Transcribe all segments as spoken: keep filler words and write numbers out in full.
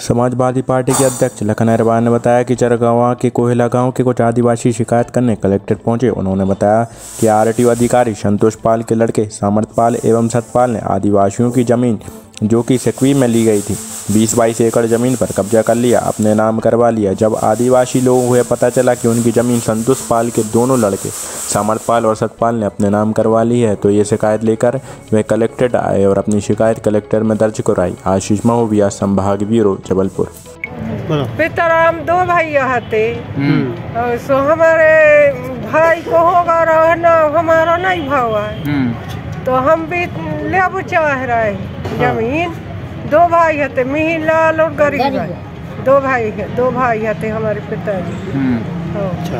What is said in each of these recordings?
Samajwadi party के अध्यक्ष लखन अहिरवार ने बताया कि चरगवां के कोहिला गांव के कुछ आदिवासी शिकायत करने कलेक्ट्रेट पहुंचे। उन्होंने बताया कि आरटीओ अधिकारी संतोष पाल के लड़के सामर्थ पाल एवं सतपाल ने आदिवासियों की जमीन जो कि सिकवी में ली गई थी बीस बाईस एकड़ जमीन पर कब्जा कर लिया, अपने नाम करवा लिया। जब आदिवासी लोगों को यह पता चला कि उनकी जमीन संतोष पाल के दोनों लड़के सामर्थ पाल और सतपाल ने अपने नाम करवा ली है, तो ये शिकायत लेकर वे कलेक्ट्रेट आए और अपनी शिकायत कलेक्टर में दर्ज कराई। आशीष महोबिया, संभाग ब्यूरो, जबलपुर। पिताराम दो भाई थे, सो हमारे भाई को होगा रहना, हमारा नहीं भावा है तो हम भी ले चाह रहे जमीन। दो भाई थे, मिहिर लाल और गरीब भाई, दो भाई है, दो भाई थे हमारे पिताजी। अच्छा।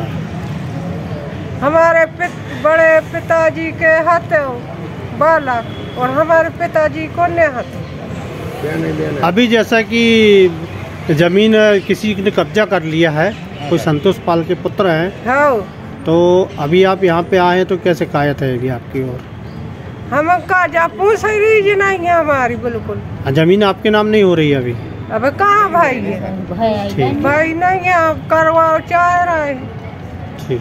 हमारे पित, बड़े पिताजी के हाथ बालक और हमारे पिताजी को ने हाथ। अभी जैसा कि जमीन किसी ने कब्जा कर लिया है, कोई संतोष पाल के पुत्र हैं, हाँ। तो अभी आप यहाँ पे आए तो क्या शिकायत है आपकी ओर? हम का पूछ रही नहीं है हमारी, बिल्कुल जमीन आपके नाम नहीं हो रही है अभी? अब कहाँ भाई है, भाई नहीं है, आप करवाओ चाह रहे हैं।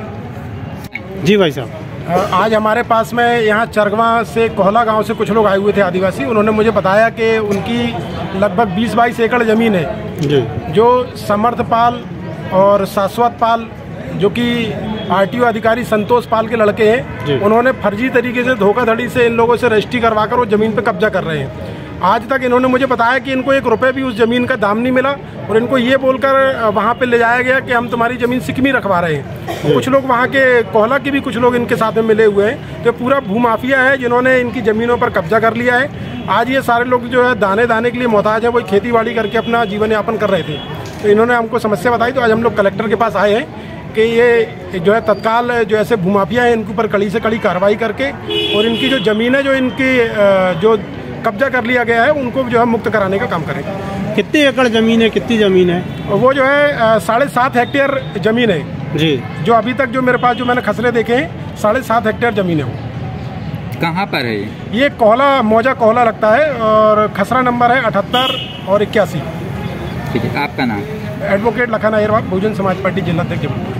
जी भाई साहब, आज हमारे पास में यहाँ चरगवां से कोहला गांव से कुछ लोग आए हुए थे आदिवासी। उन्होंने मुझे बताया कि उनकी लगभग बीस बाईस एकड़ ज़मीन है जी, जो समर्थ पाल और शाश्वत पाल जो कि आरटीओ अधिकारी संतोष पाल के लड़के हैं, उन्होंने फर्जी तरीके से धोखाधड़ी से इन लोगों से रजिस्ट्री करवाकर वो ज़मीन पर कब्जा कर रहे हैं। आज तक इन्होंने मुझे बताया कि इनको एक रुपए भी उस ज़मीन का दाम नहीं मिला और इनको ये बोलकर वहाँ पे ले जाया गया कि हम तुम्हारी ज़मीन सिकमी रखवा रहे हैं। तो कुछ लोग वहाँ के कोहला के भी कुछ लोग इनके साथ में मिले हुए हैं। तो पूरा भूमाफिया है जिन्होंने इनकी ज़मीनों पर कब्जा कर लिया है। आज ये सारे लोग जो है दाने दाने के लिए मोहताज है, वही खेती बाड़ी करके अपना जीवन यापन कर रहे थे। तो इन्होंने हमको समस्या बताई, तो आज हम लोग कलेक्टर के पास आए हैं कि ये जो है तत्काल जो ऐसे भूमाफिया है इनके ऊपर कड़ी से कड़ी कार्रवाई करके और इनकी जो ज़मीन है जो इनकी जो कब्जा कर लिया गया है उनको जो है मुक्त कराने का काम करें। कितनी एकड़ ज़मीन है, कितनी ज़मीन है? वो जो है साढ़े सात हेक्टेयर ज़मीन है जी, जो अभी तक जो मेरे पास जो मैंने खसरे देखे हैं साढ़े सात हेक्टेयर ज़मीन है। वो कहाँ पर है? ये कोहला मौजा कोहला लगता है और खसरा नंबर है अठहत्तर और इक्यासी। ठीक है, आपका नाम? एडवोकेट लखन अहिरवार, बहुजन समाज पार्टी जिला अध्यक्ष।